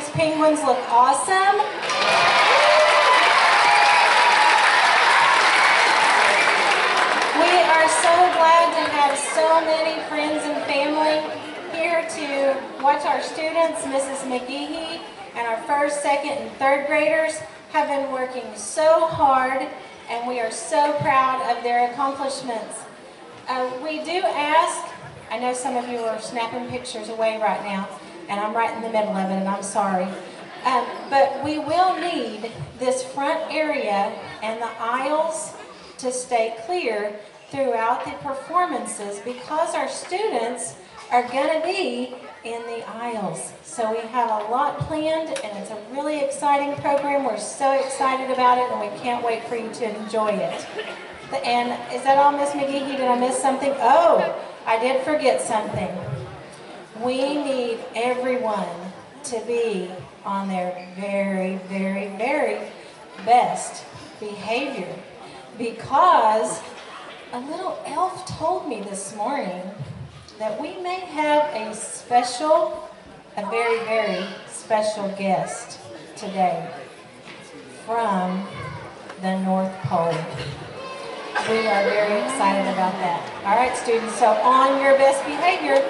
these penguins look awesome? We are so glad to have so many friends and family here to watch our students. Mrs. McGehee and our first, second, and third graders have been working so hard, and we are so proud of their accomplishments. We do ask, I know some of you are snapping pictures away right now, and I'm right in the middle of it, and I'm sorry. But we will need this front area and the aisles to stay clear throughout the performances because our students are going to be in the aisles. So we have a lot planned, and it's a really exciting program. We're so excited about it, and we can't wait for you to enjoy it. And is that all, Miss McGehee? Did I miss something? Oh, I did forget something. We need everyone to be on their very, very, very best behavior because a little elf told me this morning that we may have a very, very special guest today from the North Pole. We are very excited about that. All right, students, so on your best behavior.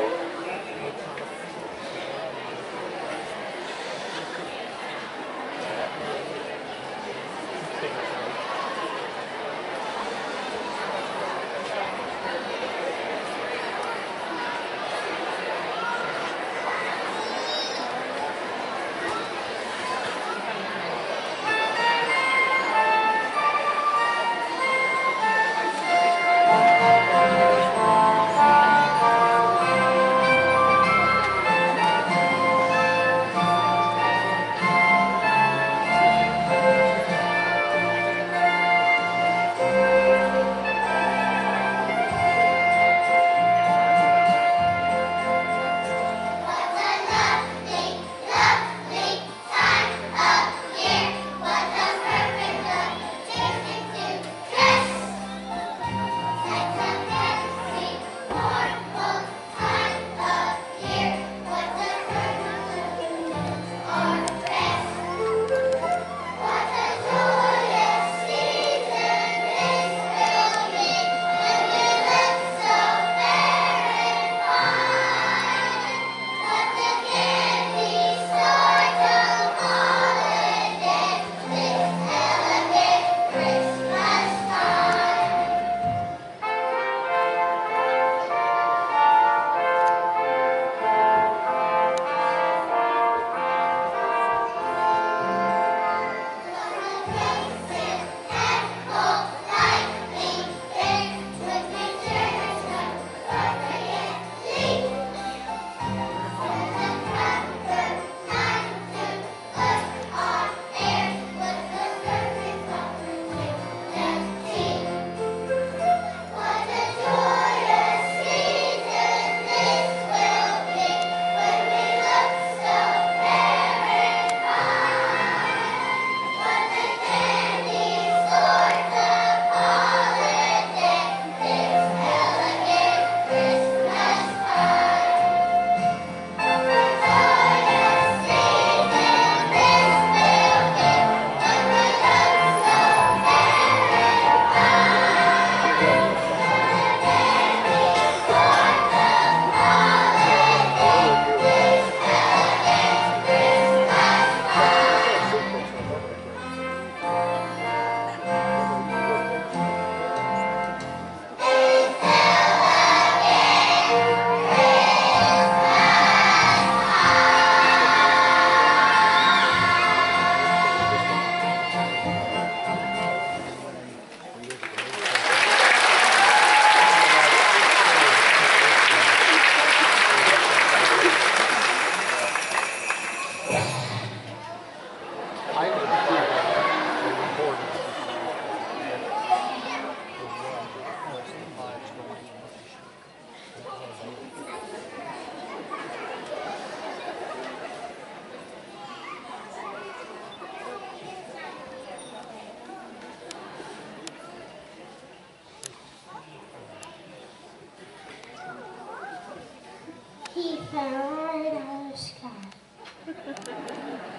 He fell right out of the sky.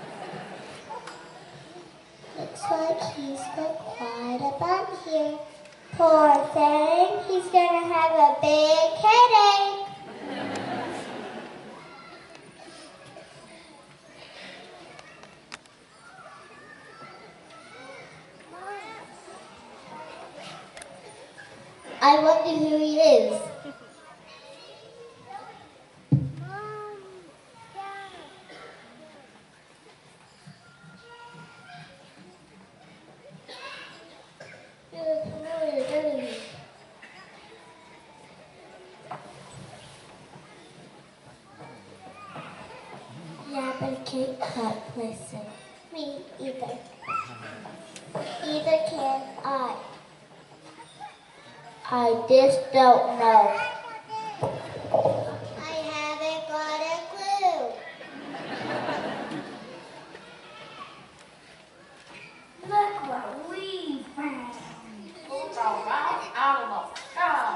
bun here. Poor thing, he's gonna have a big headache. I wonder who he is. Yeah, but I can't cut, listen. Me either. Either can I. I just don't know. I haven't got a clue. Look what we found. It's all right out of the sky.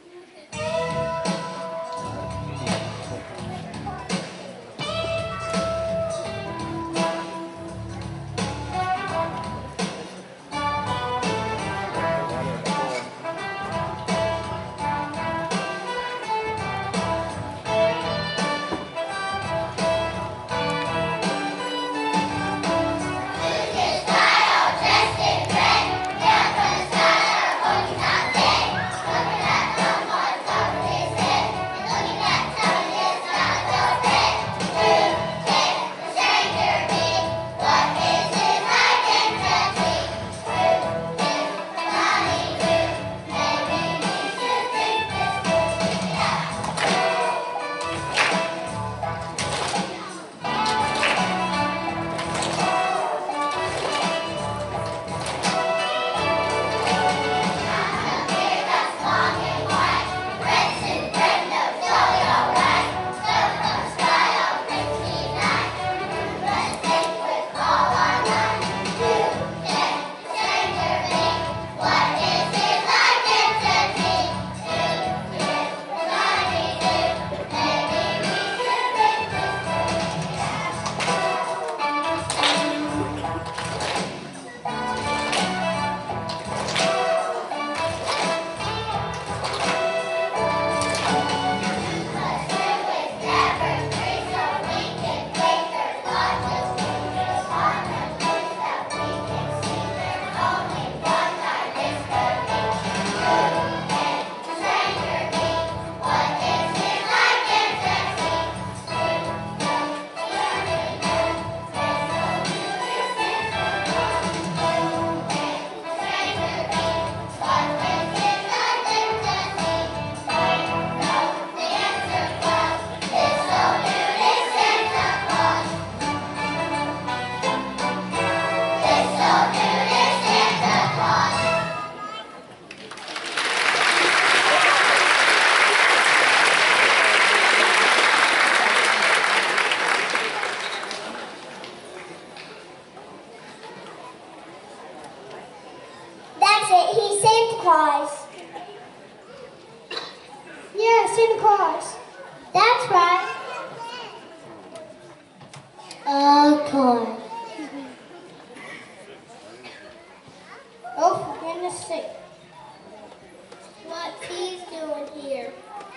He's Santa Claus. Yeah, Santa Claus. That's right. Of course. Oh, for goodness sake. What's he doing here?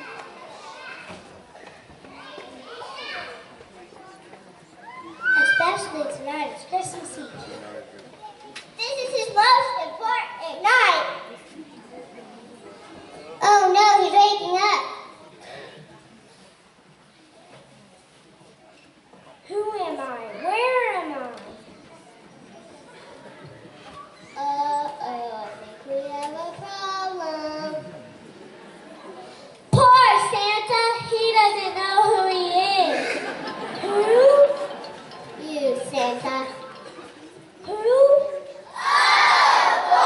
Especially tonight, it's Christmas Eve. This is his most important night. Oh no, he's waking up. Who am I? Where am I? I think we have a problem. Poor Santa, he doesn't know who he is. Who? You, Santa. Who? Oh,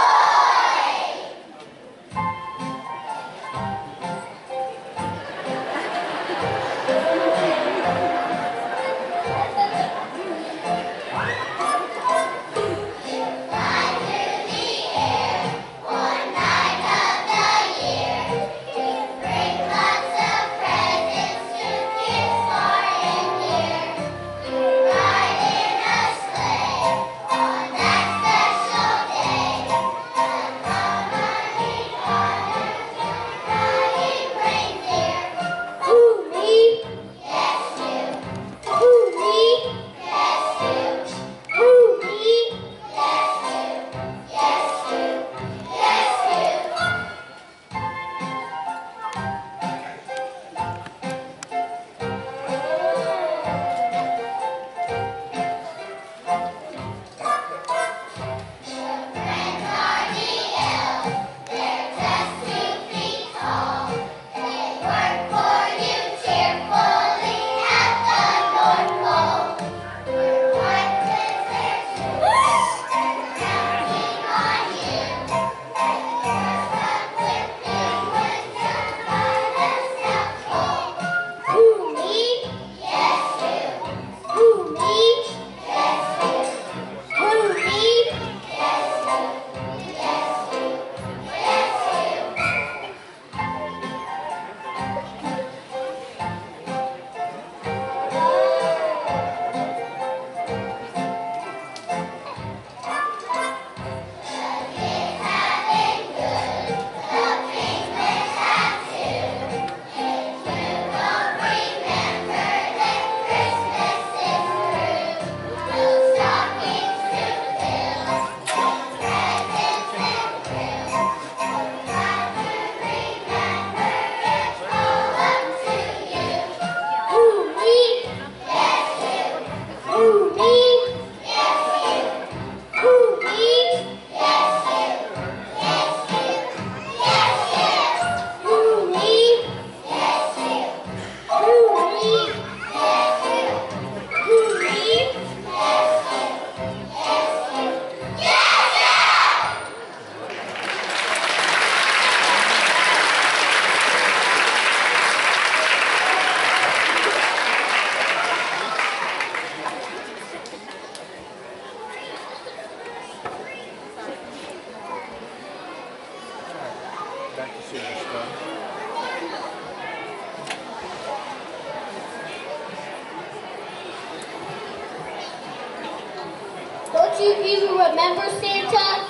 Don't you even remember Santa?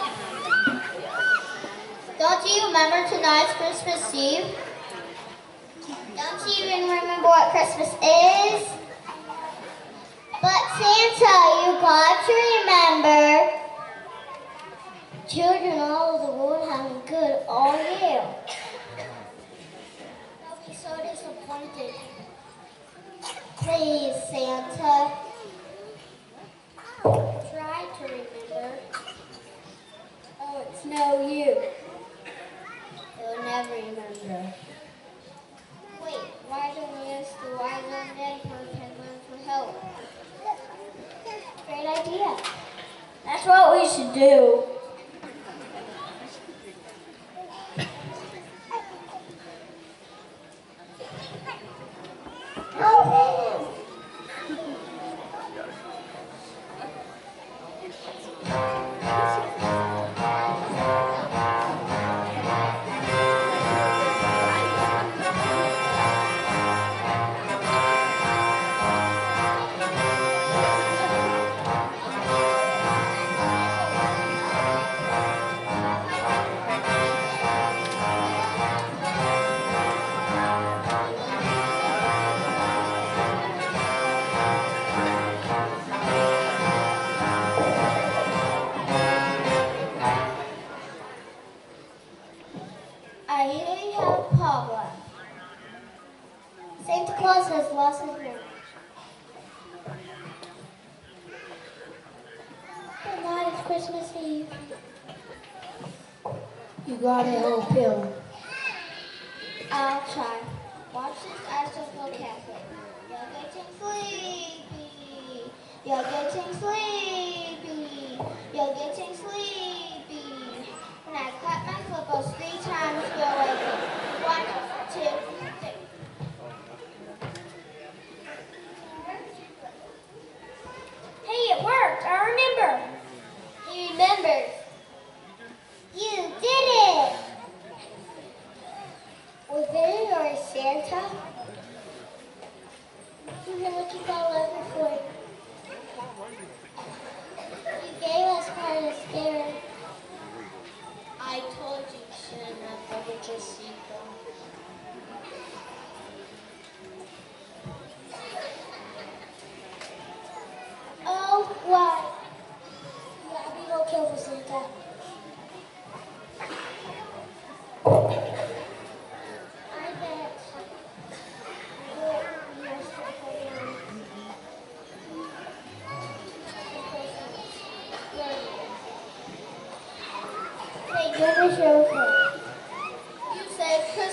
Don't you remember tonight's Christmas Eve? Don't you even remember what Christmas is? But Santa, you got to remember, children all over the world have been good all year. They'll be so disappointed. Please, Santa. Try to remember. Oh, it's no use. They'll never remember. Wait, why don't we ask the wise old man for penguin for help? Great idea. That's what we should do. I hear you have a problem. Santa Claus has lost his memory. Tonight is Christmas Eve. You gotta help him. I'll try. Watch this, I just go carefully. You're getting sleepy. You're getting sleepy. You're getting sleepy. When I clap my flippers 3 times, you're waking. 1, 2, 3. Hey, it worked. I remember. He remembers. You did it. Was there your Santa? You can look at that letter for it. You gave us part of scary. I told you you shouldn't have looked at your seatbelt. Oh, why? You gotta be real careful, Santa. I bet. Hey, goodness, you're okay. You said Christmas.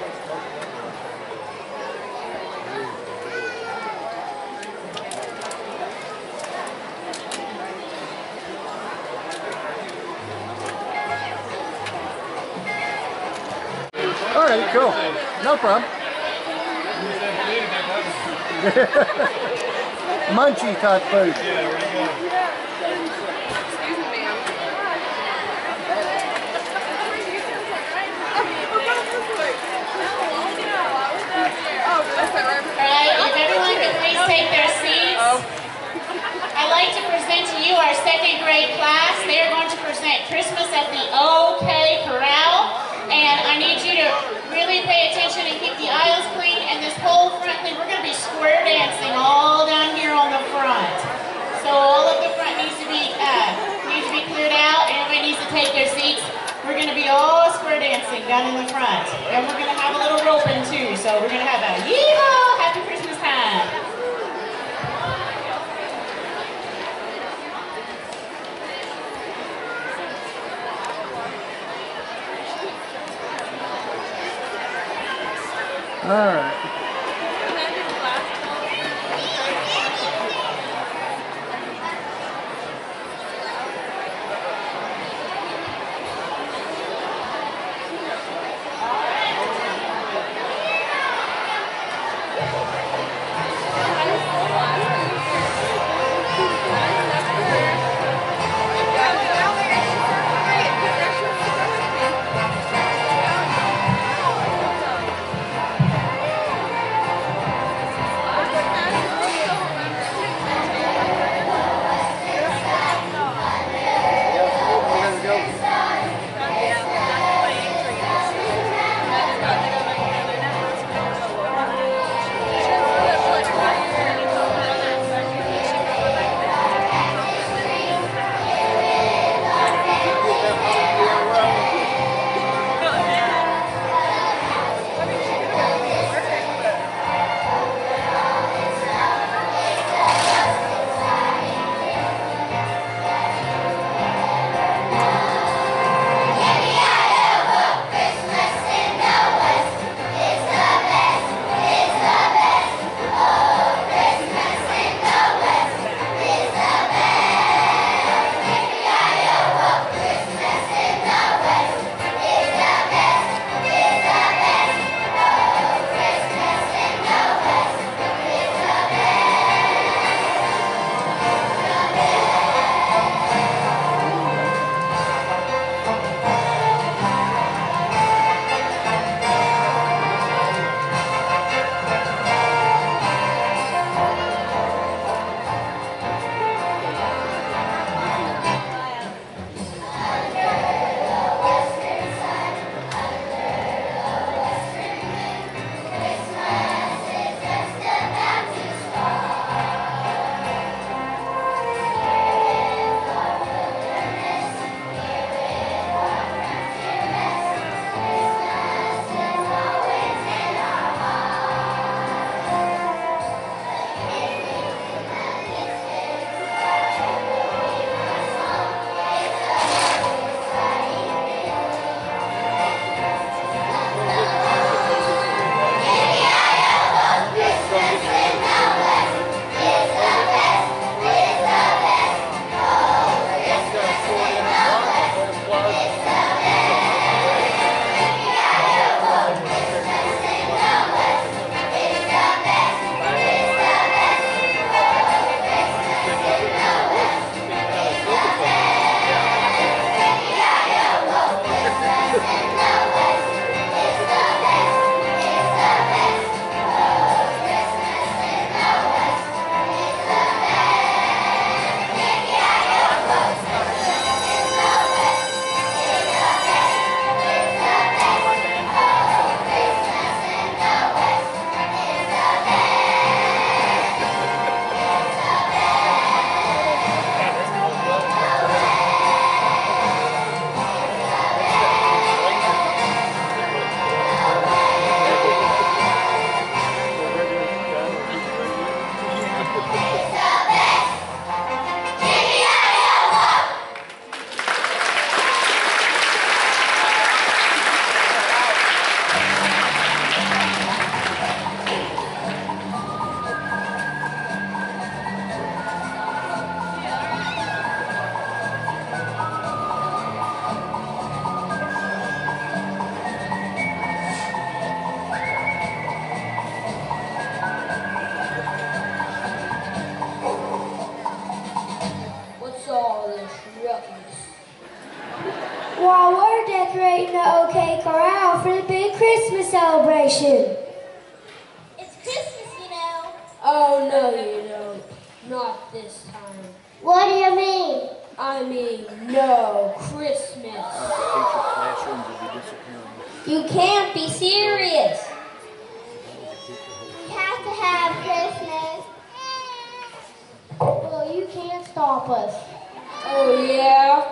All right, cool. No problem. Munchie type food. Alright, if everyone could please take their seats. I'd like to present to you our second grade class. They are going to present Christmas at the OK Corral. And I need you to really pay attention and keep the aisles clean. And this whole front thing, we're going to be square dancing all down here on the front. So all of the front needs to be cleared out. Everybody needs to take their seats. We're going to be all square dancing down in the front. And we're going to have a little roping too. So we're going to have a yee-haw, happy Christmas time. All right. Christmas celebration. It's Christmas, you know. Oh, no, you don't. Not this time. What do you mean? I mean, no Christmas. Classrooms will be disappearing. You can't be serious. We have to have Christmas. Well, you can't stop us. Oh, yeah?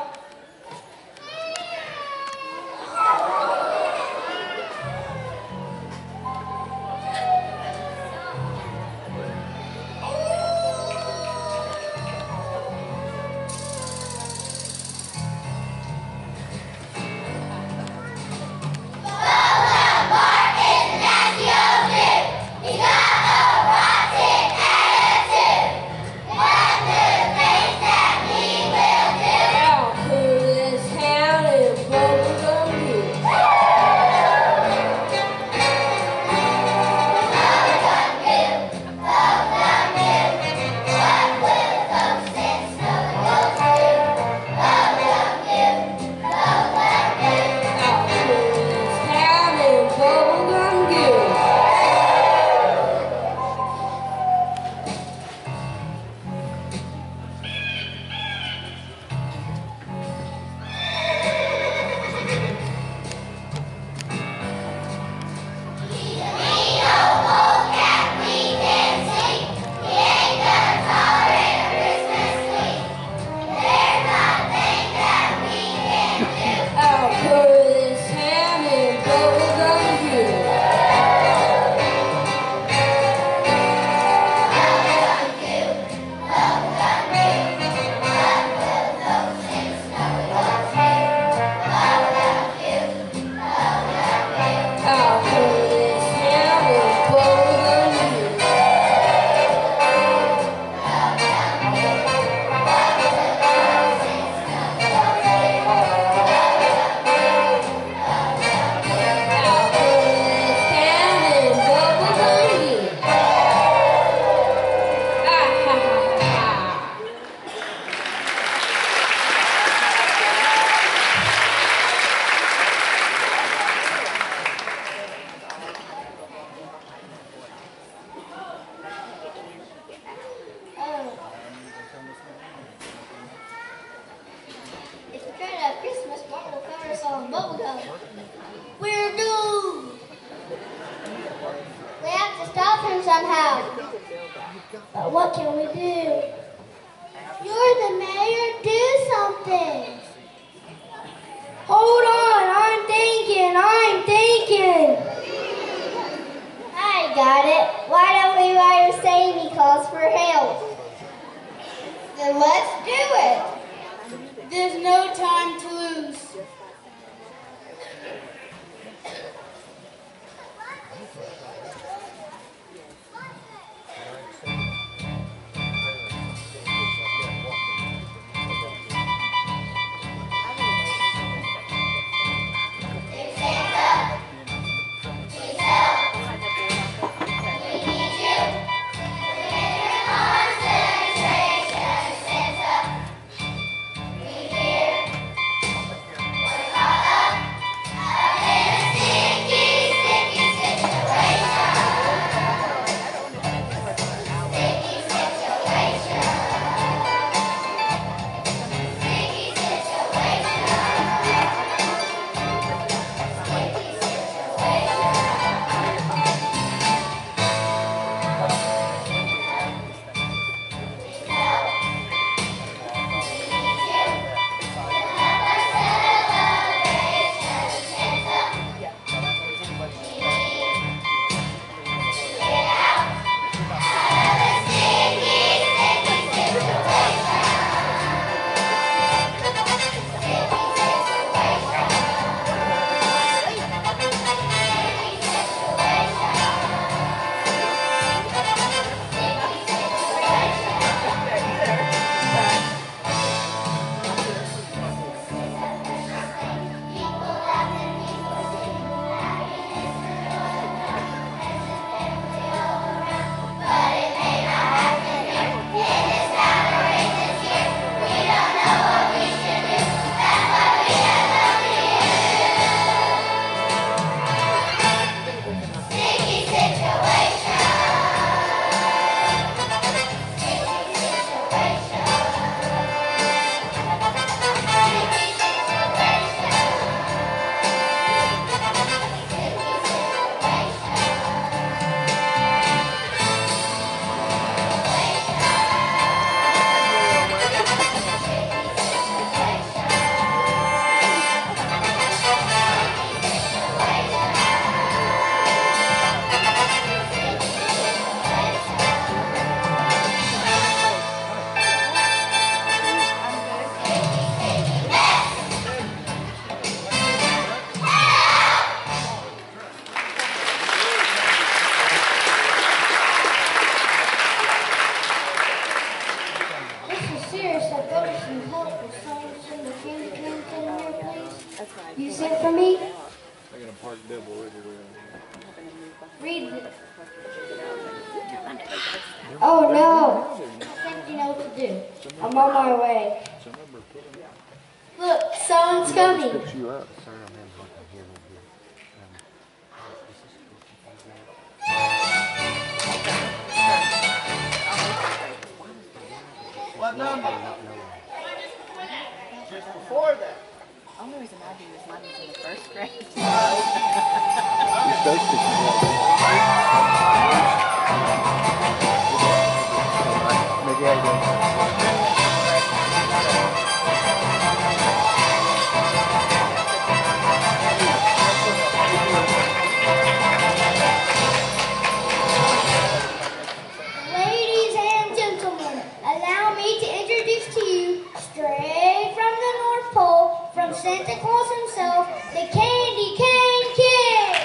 We're doomed. We have to stop him somehow. But what can we do? You're the mayor. Do something. Hold on. I'm thinking. I got it. Why don't we write a saying he calls for help? Then let's do it. There's no time to lose. read it. Oh no! I think you know what to do. I'm on my way. Look, someone's coming. Picks you up. What number? Just before that. The only reason I do is mine was in the first grade. You're supposed to maybe I do. Ladies and gentlemen, allow me to introduce to you, straight from the North Pole, from Santa Claus himself, the Candy Cane Kid.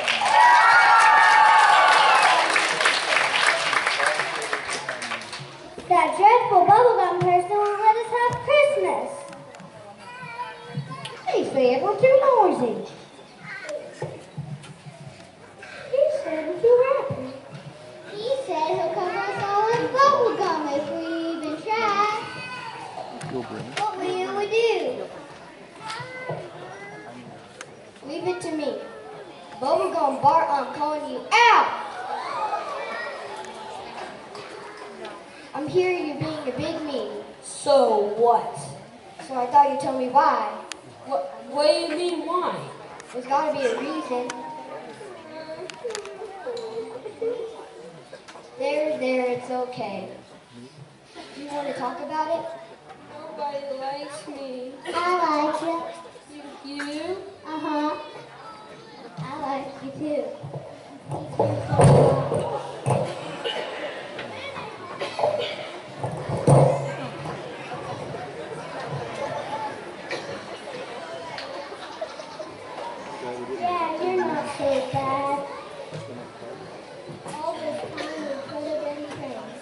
That dreadful bubblegum person won't let us have Christmas. He said we're too noisy. He said we're too happy. He said he'll cover us all with bubblegum if we even try. What will we do? Leave it to me. Bubblegum Bart, I'm calling you out! I'm hearing you being a big me. So what? So I thought you'd tell me why. What do you mean why? There's gotta be a reason. There, it's okay. Do you want to talk about it? Nobody likes me. I like you. You? Uh-huh. I like you too. Yeah, you're not so bad. All this time we could have been friends.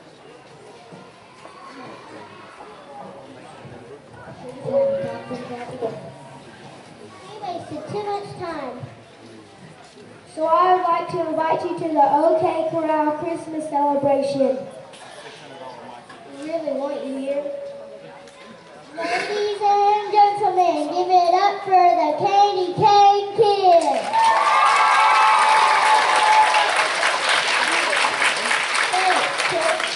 We wasted too much time. So I would like to invite you to the OK Corral Christmas celebration. We really want you here. Ladies and gentlemen, give it up for the Candy Cane Kid. Thanks, kids.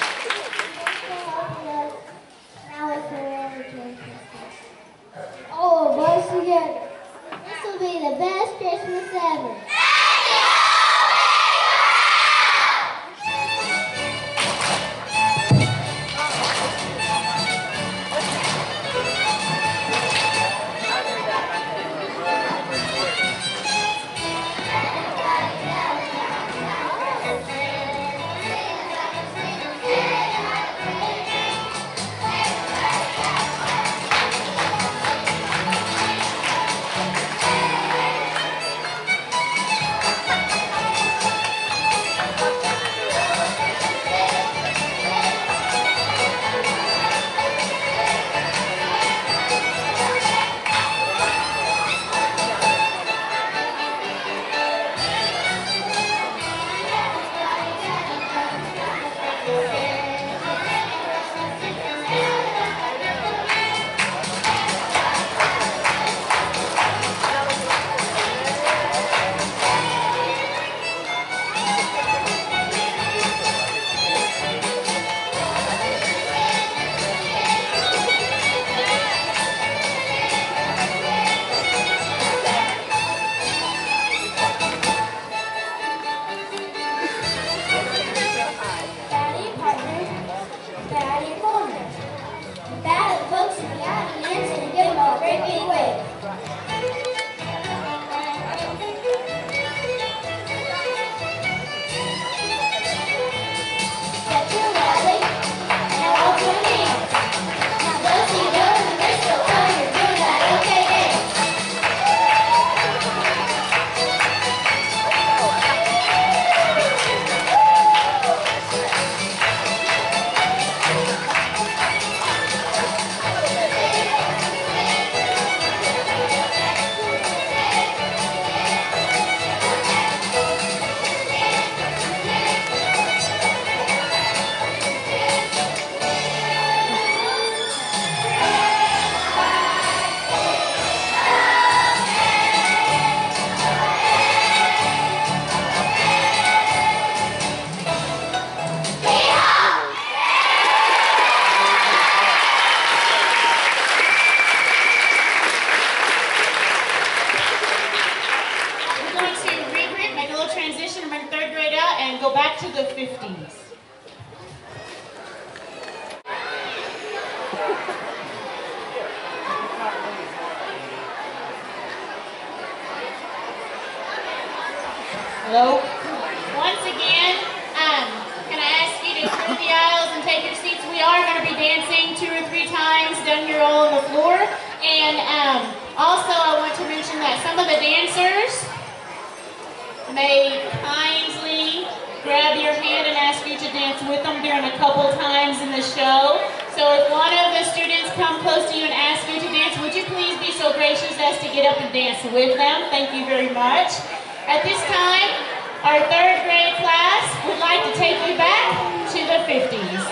Now it's a really good Christmas. All of us together. This will be the best Christmas ever. your third grade out and go back to the 50s. Hello? Once again, can I ask you to clear the aisles and take your seats? We are going to be dancing 2 or 3 times down here all on the floor. And also I want to mention that some of the dancers may kindly grab your hand and ask you to dance with them during a couple times in the show. So if one of the students come close to you and ask you to dance, would you please be so gracious as to get up and dance with them? Thank you very much. At this time, our third grade class would like to take you back to the 50s.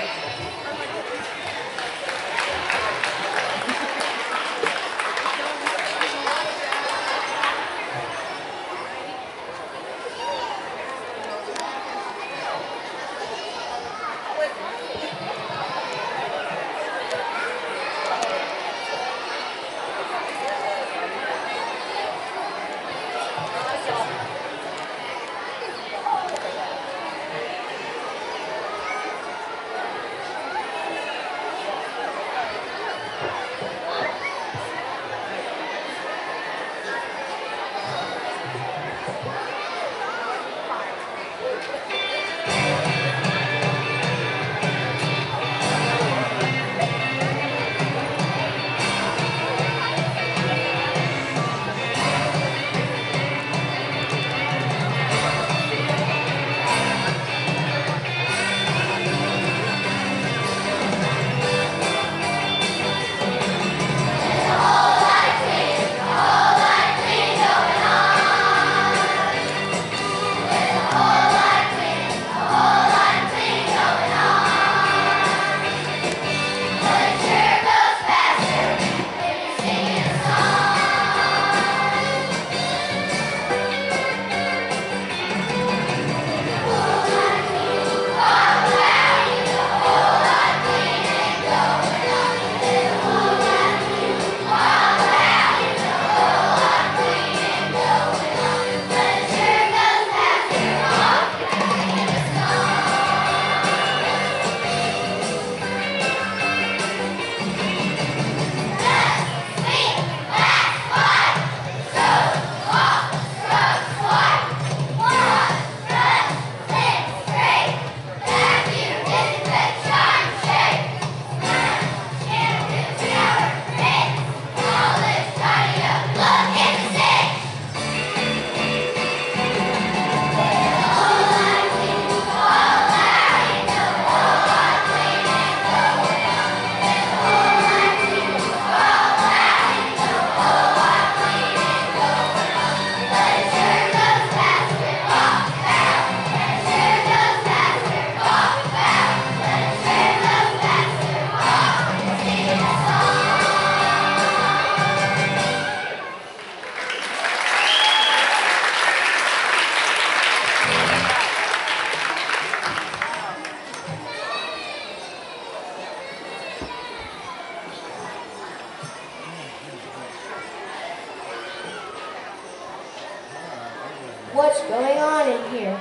What's going on in here?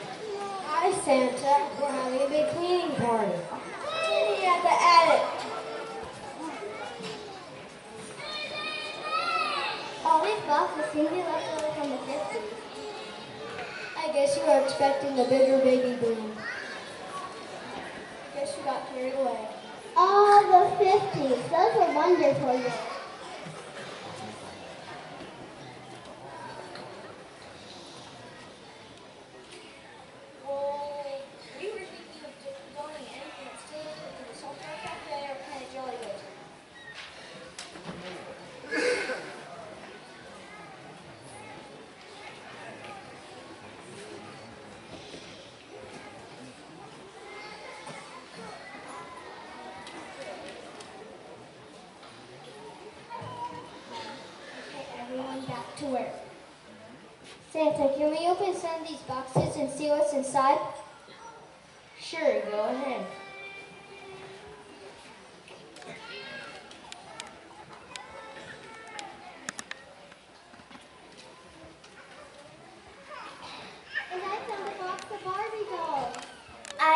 Hi, Santa. We're having a big cleaning party. Cleaning at the attic. All these boxes seem to be left over from the 50s. I guess you were expecting the bigger baby boom. Guess you got carried away. Oh, the 50s. Those were wonderful years. Back to work. Santa, can we open some of these boxes and see what's inside? Sure, go ahead. As I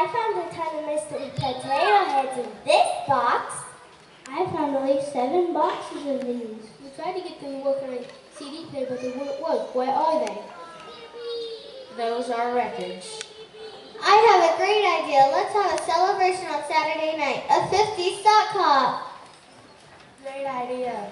I found a ton of mystery potato heads in this box. I found at least 7 boxes of these. We tried to get them to work on a CD player, but they wouldn't work. Where are they? Those are records. I have a great idea. Let's have a celebration on Saturday night. A 50s sock hop. Great idea.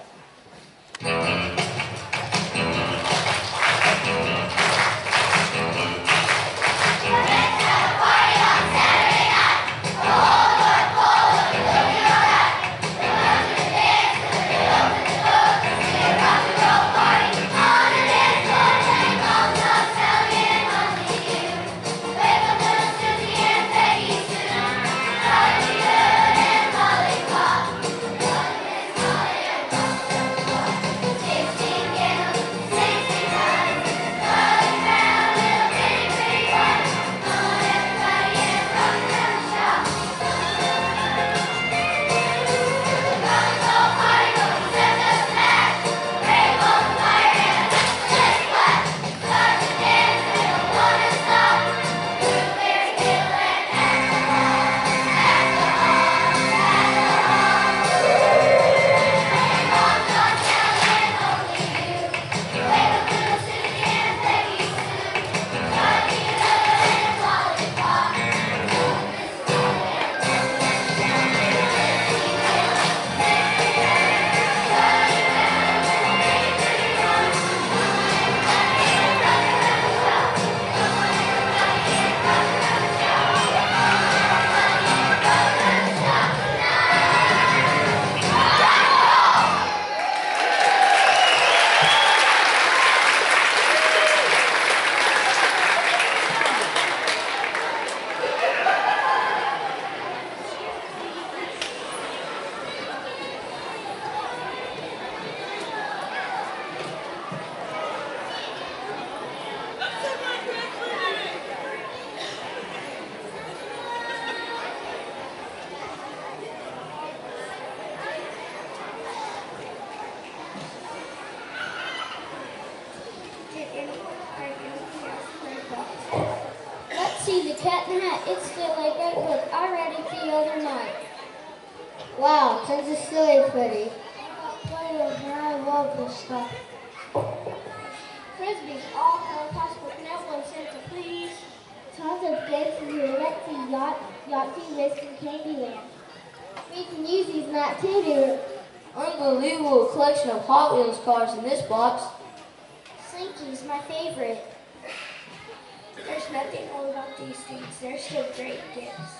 Let's see the cat in the hat. It's still like that because I read it the other night. Wow, tons of silly pretty. I love this stuff. Frisbees, all color possible. Can everyone Santa, please? Tons of games here. Let's see, Yahtzee, Risk, and Candyland. We can use these not too, dear. Unbelievable collection of Hot Wheels cars in this box. Slinky's my favorite. There's nothing old about these things. They're still great gifts.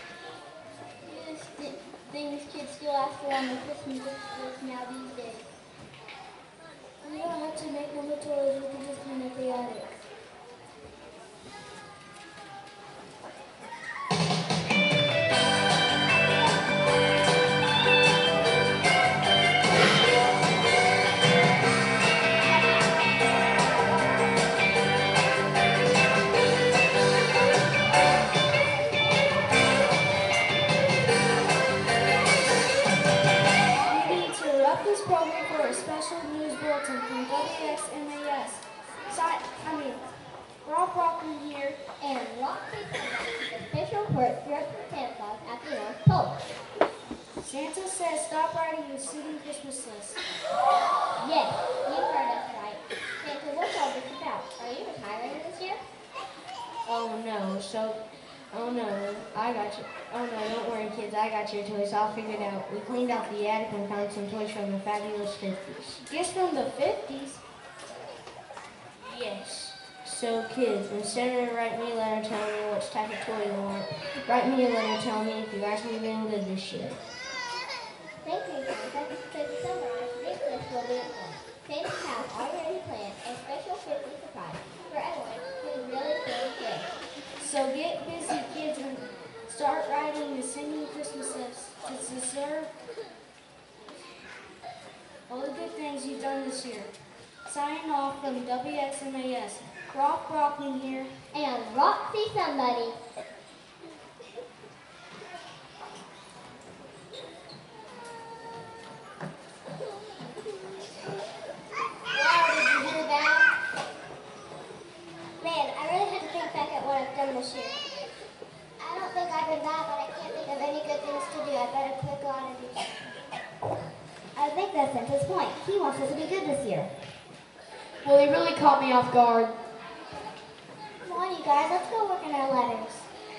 These things kids still ask for on the Christmas list now these days. We don't have to make them the toys, we can just clean up the attic. This program for a special news bulletin from WXMAS. Rob Rockman here. And Rocky official report throughout the Santa Claus at the North Pole. Santa says stop writing the city Christmas list. Yes, you heard us right. Santa, what's all this about? Are you retiring this year? Oh no, I got you. Oh no, don't worry kids, I got your toys, I'll figure it out. We cleaned out the attic and found some toys from the fabulous 50s. Guess from the 50s. Yes. So kids, instead of write me a letter telling me which type of toy you want, write me a letter telling me if you guys have been good this year. Thank you, Santa. So to summarize, this list will be Santa's house already planned a special Christmas surprise for everyone who's really feeling good. So get busy, kids, and start writing the singing Christmas lists to deserve all the good things you've done this year. Signing off from WXMAS. Rob Brockman here. And Roxy somebody. Wow, did you hear that? Man, I really had to think back at what I've done this year. I don't think point. He wants us to be good this year. Well, he really caught me off guard. Come on, you guys, let's go work on our letters.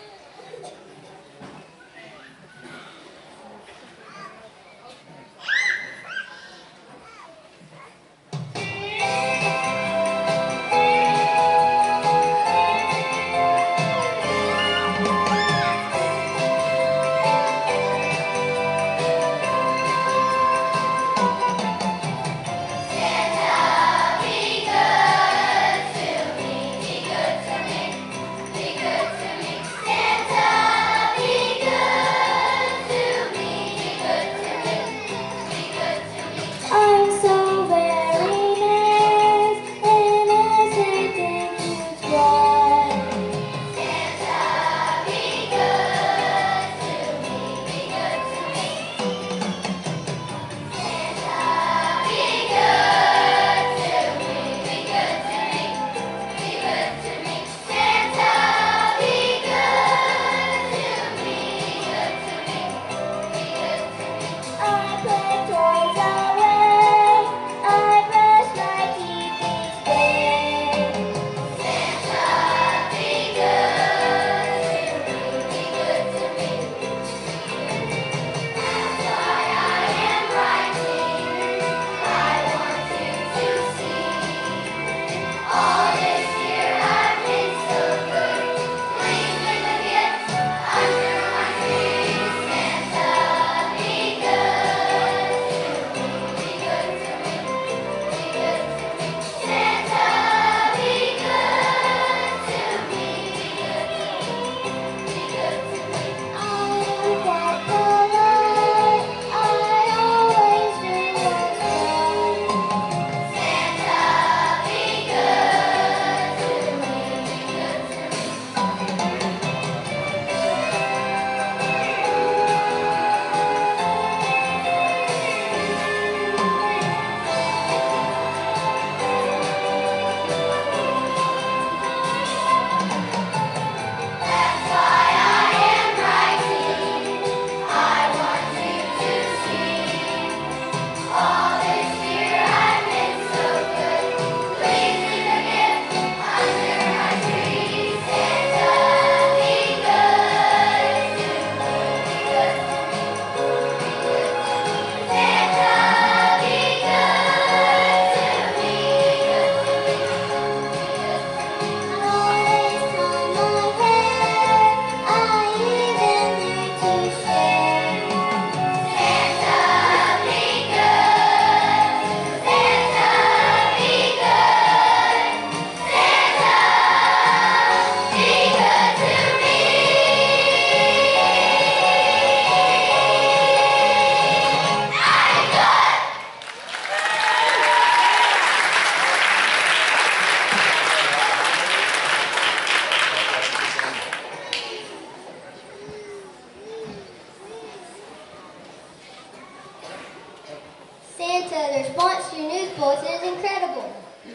Santa, the response to your news bulletin is incredible.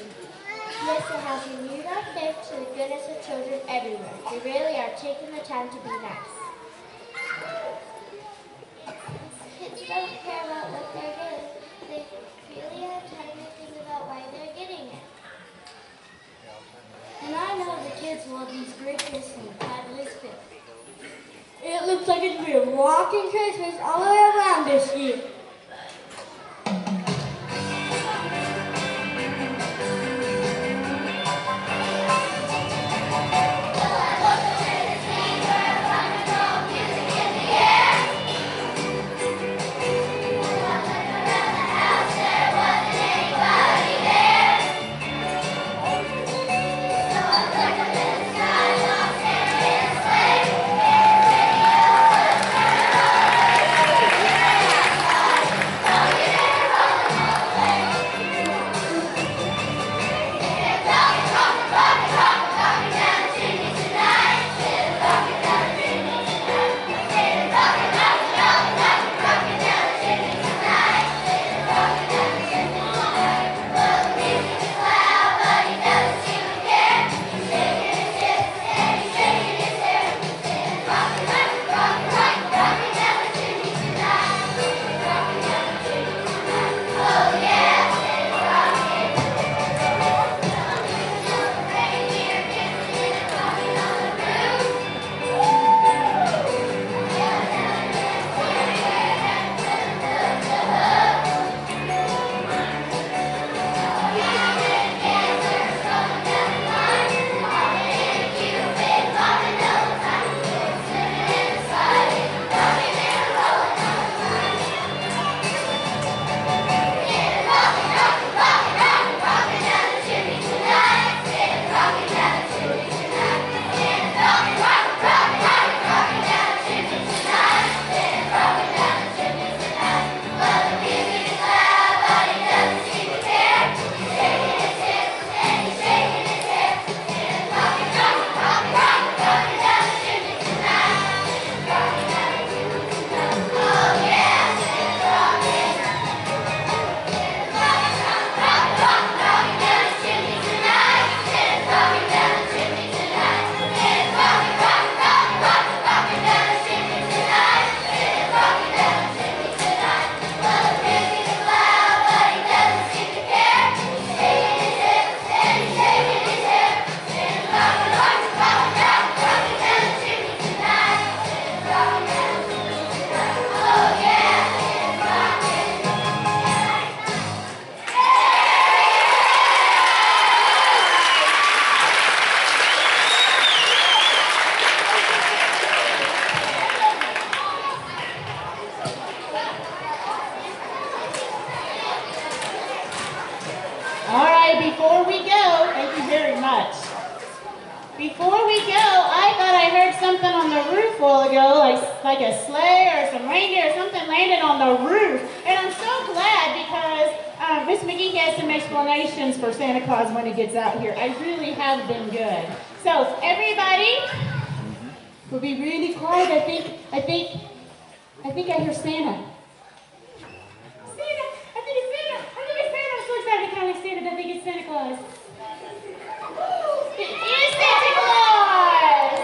Yes, it has renewed our faith to the goodness of children everywhere. They really are taking the time to be nice. Kids don't care about what they're getting. They really have time to think about why they're getting it. And I know the kids love these great gifts from the fabulous film. It looks like it's been a rocking Christmas all the way around this year. ago, like a sleigh or some reindeer or something landed on the roof. And I'm so glad because Miss McGee has some explanations for Santa Claus when he gets out here. I really have been good. So everybody will be really quiet. I think I hear Santa. Santa! I think it's Santa! I think it's Santa! I'm so excited to kind of Santa. I think it's Santa Claus. It is Santa Claus!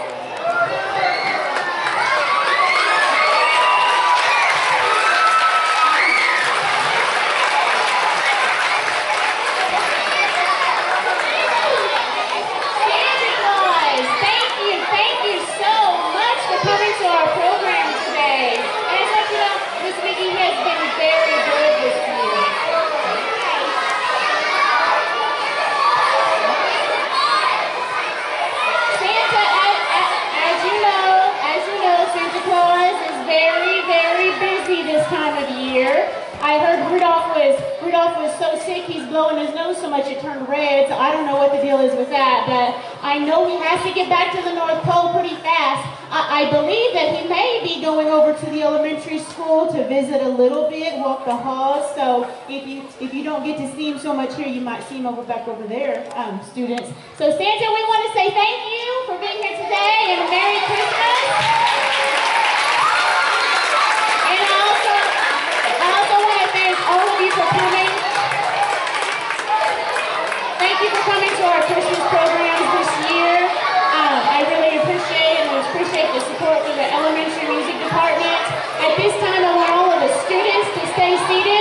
Santa Claus! Thank you so much for coming to our program today. And I thought, you know, Miss McGee has been very good this year. Santa, as you know, Santa Claus is very, very busy this time of year. I heard Rudolph was so sick he's blowing his nose so much it turned red, so I don't know what the deal is with that, but I know he has to get back to the North Pole pretty fast. I believe that he may be going over to the elementary school to visit a little bit, walk the halls, so if you don't get to see him so much here, you might see him back over there, students. So Santa, we want to say thank you for being here today, and Merry Christmas. And I also want to thank all of you for coming. Thank you for coming to our Christmas programs this year. I really appreciate it, and appreciate the support from the elementary music department. At this time, I want all of the students to stay seated.